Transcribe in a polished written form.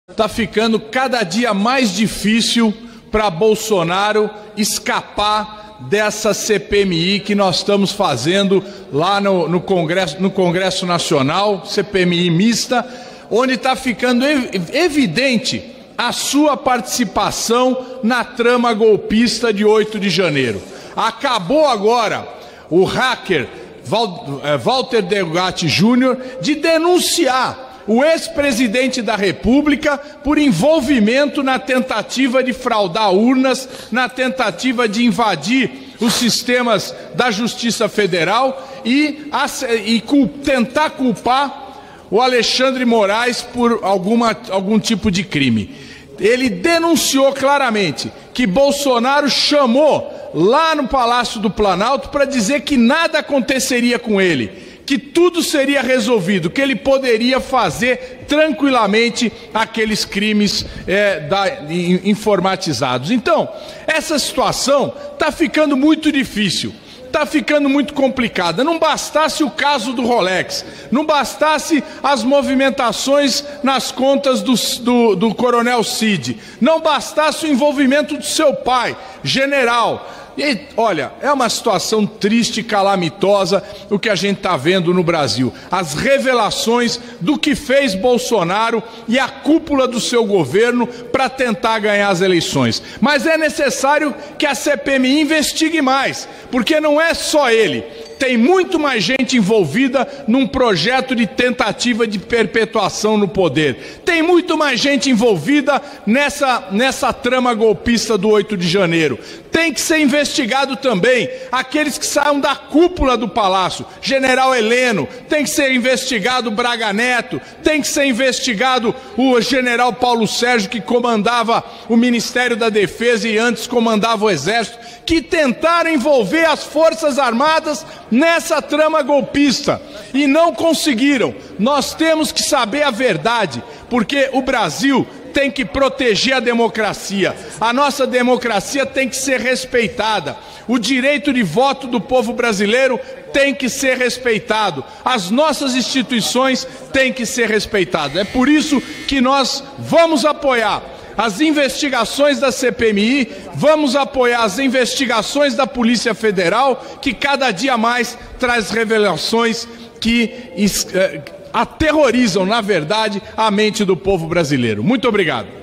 Está ficando cada dia mais difícil para Bolsonaro escapar dessa CPMI que nós estamos fazendo lá no Congresso Nacional, CPMI mista, onde está ficando evidente a sua participação na trama golpista de 8 de janeiro. Acabou agora o hacker Walter Delgatti Jr. de denunciar o ex-presidente da República por envolvimento na tentativa de fraudar urnas, na tentativa de invadir os sistemas da Justiça Federal e tentar culpar o Alexandre Moraes por algum tipo de crime. Ele denunciou claramente que Bolsonaro chamou lá no Palácio do Planalto para dizer que nada aconteceria com ele, que tudo seria resolvido, que ele poderia fazer tranquilamente aqueles crimes informatizados. Então, essa situação está ficando muito difícil, está ficando muito complicada. Não bastasse o caso do Rolex, não bastasse as movimentações nas contas do Coronel Cid, não bastasse o envolvimento do seu pai, general. E, olha, é uma situação triste e calamitosa o que a gente está vendo no Brasil. As revelações do que fez Bolsonaro e a cúpula do seu governo para tentar ganhar as eleições. Mas é necessário que a CPMI investigue mais, porque não é só ele. Tem muito mais gente envolvida num projeto de tentativa de perpetuação no poder. Tem muito mais gente envolvida nessa trama golpista do 8 de janeiro. Tem que ser investigado também aqueles que saíram da cúpula do Palácio. General Heleno, tem que ser investigado Braga Neto, tem que ser investigado o general Paulo Sérgio, que comandava o Ministério da Defesa e antes comandava o Exército, que tentaram envolver as Forças Armadas nessa trama golpista e não conseguiram. Nós temos que saber a verdade, porque o Brasil tem que proteger a democracia. A nossa democracia tem que ser respeitada. O direito de voto do povo brasileiro tem que ser respeitado. As nossas instituições têm que ser respeitadas. É por isso que nós vamos apoiar as investigações da CPMI, vamos apoiar as investigações da Polícia Federal, que cada dia mais traz revelações que aterrorizam, na verdade, a mente do povo brasileiro. Muito obrigado.